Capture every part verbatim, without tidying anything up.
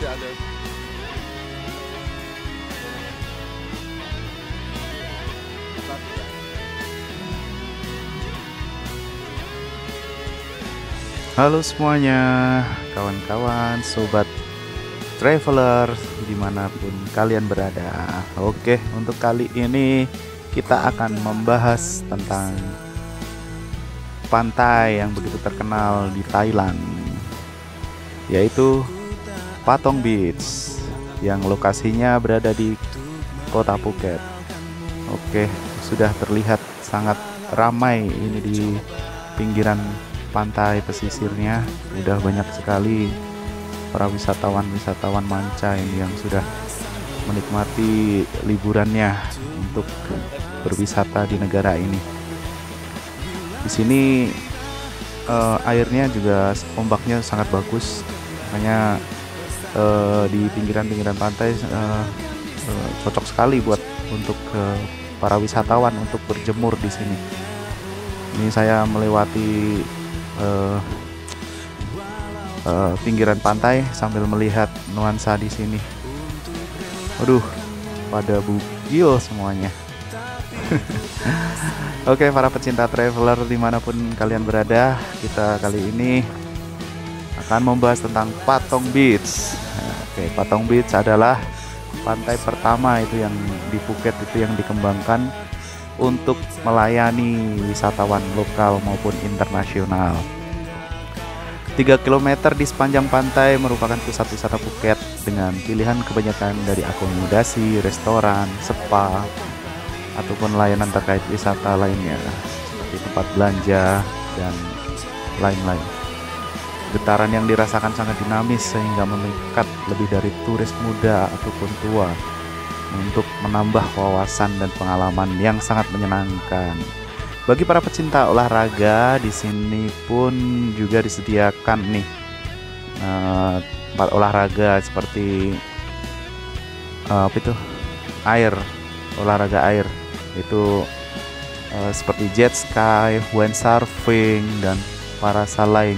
ada. Halo semuanya, kawan-kawan, sobat traveler dimanapun kalian berada. Oke, untuk kali ini kita akan membahas tentang pantai yang begitu terkenal di Thailand, yaitu Patong Beach, yang lokasinya berada di kota Phuket. Oke, sudah terlihat sangat ramai ini di pinggiran pantai pesisirnya. Udah banyak sekali para wisatawan-wisatawan manca ini yang sudah menikmati liburannya untuk berwisata di negara ini. Di sini eh, airnya juga ombaknya sangat bagus, makanya eh, di pinggiran-pinggiran pantai eh, eh, cocok sekali buat untuk eh, para wisatawan untuk berjemur di sini. Ini saya melewati uh, uh, pinggiran pantai sambil melihat nuansa di sini. Waduh, pada bugil semuanya. Oke, para pecinta traveler dimanapun kalian berada, kita kali ini akan membahas tentang Patong Beach. Nah, oke, Patong Beach adalah pantai pertama itu yang di Phuket itu yang dikembangkan untuk melayani wisatawan lokal maupun internasional. tiga kilometer di sepanjang pantai merupakan pusat wisata Phuket dengan pilihan kebanyakan dari akomodasi, restoran, spa, ataupun layanan terkait wisata lainnya seperti tempat belanja dan lain-lain. Getaran yang dirasakan sangat dinamis sehingga memikat lebih dari turis muda ataupun tua untuk menambah wawasan dan pengalaman yang sangat menyenangkan. Bagi para pecinta olahraga, di sini pun juga disediakan nih uh, tempat olahraga seperti uh, apa itu air, olahraga air itu uh, seperti jet ski, windsurfing dan parasailing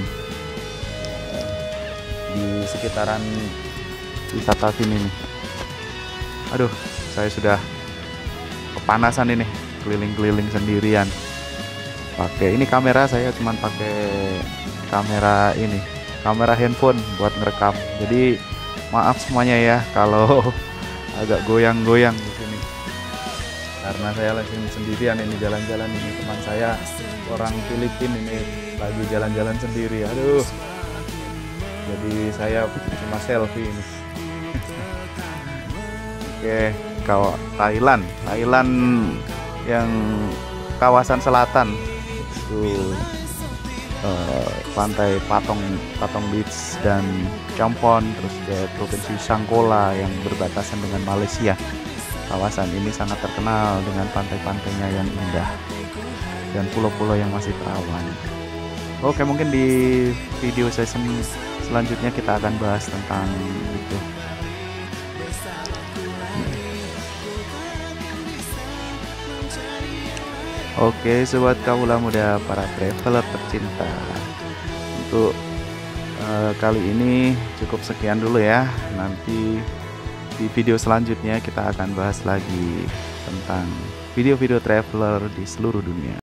di sekitaran wisata sini nih. Aduh, saya sudah kepanasan ini keliling-keliling sendirian. Pakai ini kamera, saya cuman pakai kamera ini, kamera handphone buat ngerekam. Jadi maaf semuanya ya kalau agak goyang-goyang di sini. Karena saya lagi sendirian ini jalan-jalan ini, teman saya orang Filipina ini lagi jalan-jalan sendiri. Aduh. Jadi saya cuma selfie ini. Oke, kalau Thailand, Thailand yang kawasan selatan itu uh, pantai Patong Patong Beach dan Champon, terus ke provinsi Sangkola yang berbatasan dengan Malaysia. Kawasan ini sangat terkenal dengan pantai-pantainya yang indah dan pulau-pulau yang masih perawan. Oke, mungkin di video session selanjutnya kita akan bahas tentang itu. Oke, sobat kaula muda, para traveler tercinta, untuk uh, kali ini cukup sekian dulu ya. Nanti di video selanjutnya kita akan bahas lagi tentang video-video traveler di seluruh dunia.